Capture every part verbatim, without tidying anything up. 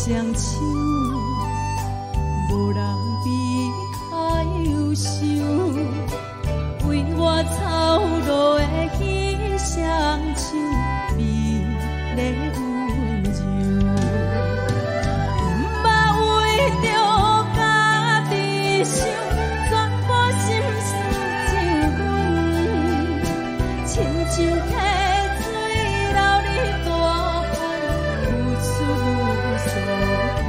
双手，无人比较忧伤。为我操劳的彼双手，美丽温柔。毋捌为着家己想，全部心事就阮，亲像溪水流入大海，付出无所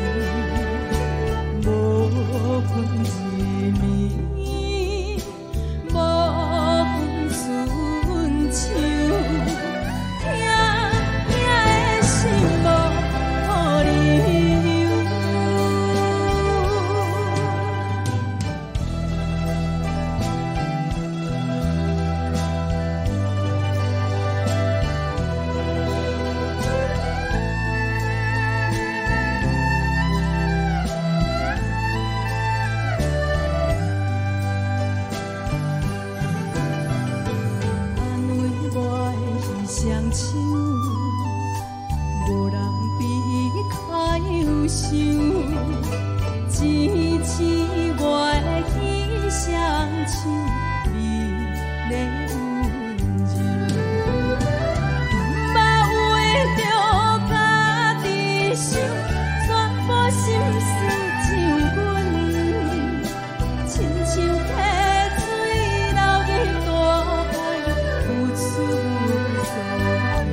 求，无分日暝，无分春秋，疼疼的心无可理由。安慰我的彼双手，无人比较忧伤。支持我的彼双手，美丽温柔。毋捌为着家己想，全部心事就阮，亲像溪水流入大海，付出无所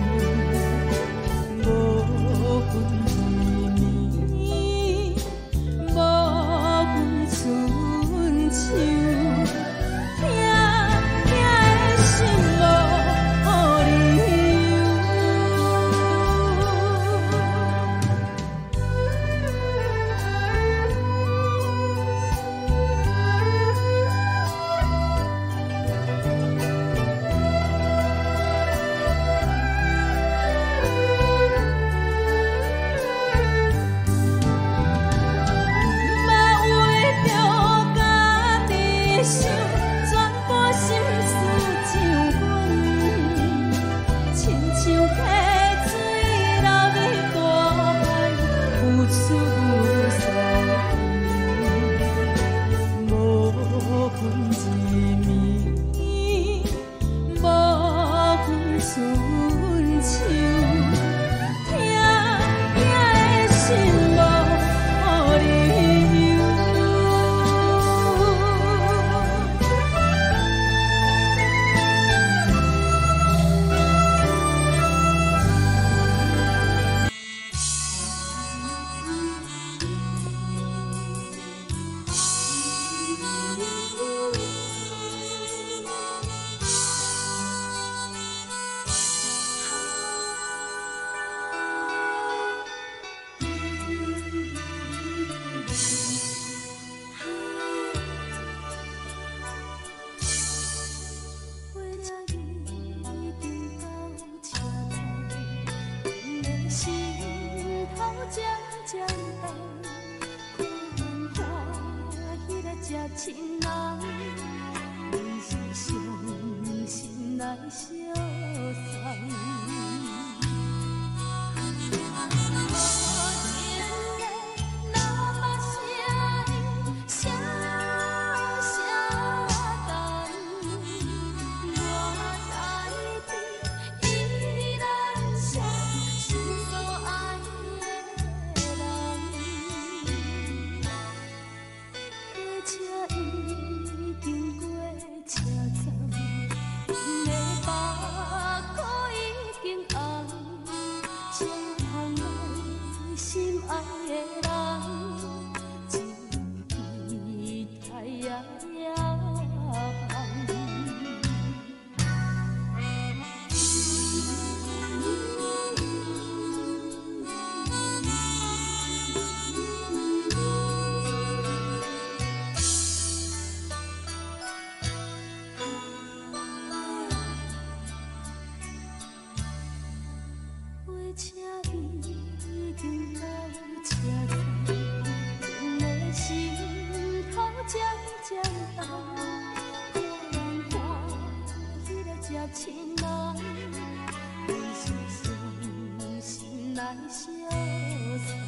求，无分日暝，无分春秋，疼疼的心无可理由。毋捌为着家己想，全部心事就阮，亲像溪水流入大海，付出无所求，无分日暝，无分春秋，疼疼的心无可理由。为了伊停到车站，阮的心头渐渐重，看欢喜来接亲人，阮是伤心来相送。心爱的人，一直太遥遥。为请伊停到车站，阮的心头渐渐重，看欢喜来接亲人，阮是伤心来相送。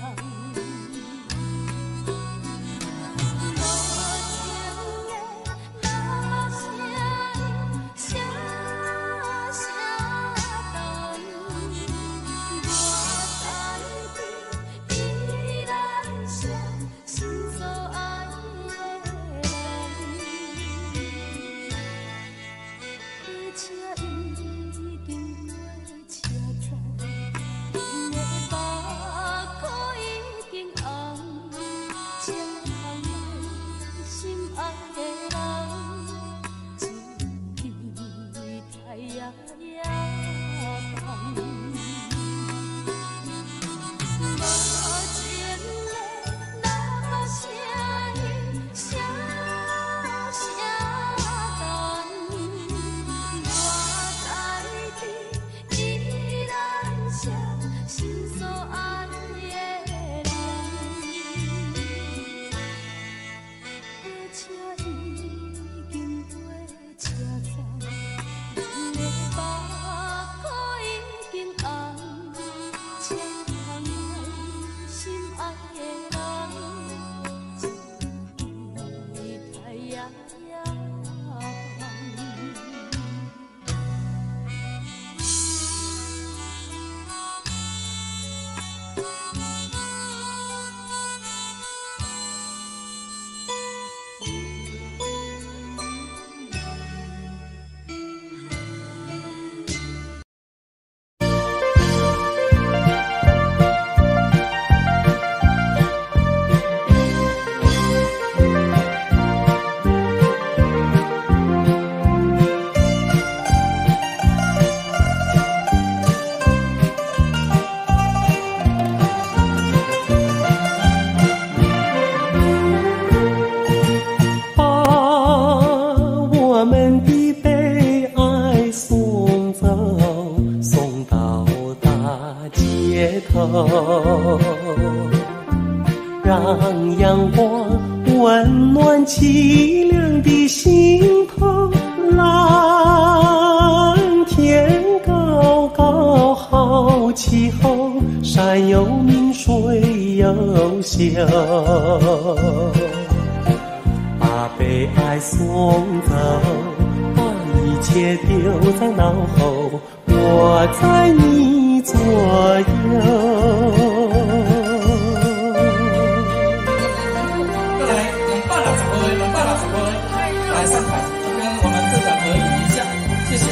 让阳光温暖凄凉的心头。蓝天高高好气候，山有名水有秀，把悲哀送走，把一切丢在脑后，我在你左右。 过来，两百六十个，两百六十个，来上台，跟我们队长合影一下，谢谢。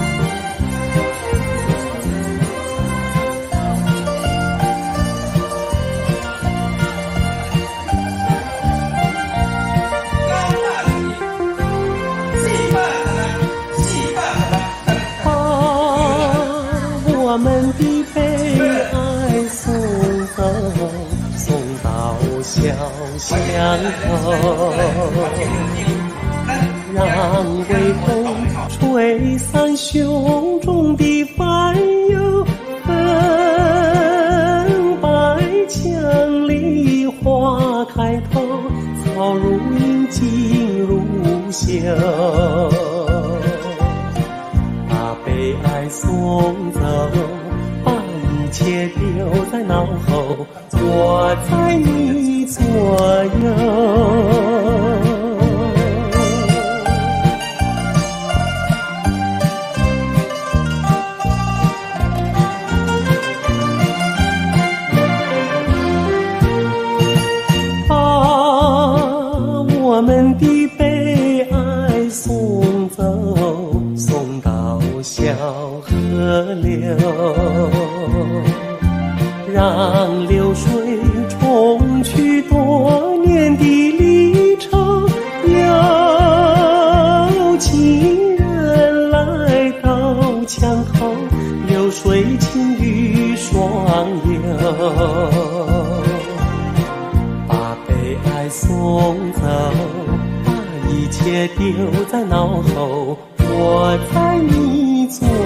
我们的悲哀送走，送到小巷头，让微风吹散胸中的烦忧，粉白墙里花开头，草如茵景如绣，悲哀送走，把一切丢在脑后，我在你左右。把我们的悲哀送走，送到小河流，让流水冲去多年的离愁，有情人来到墙头，流水轻于双游，把悲哀送走，把一切丢在脑后，我在你左右。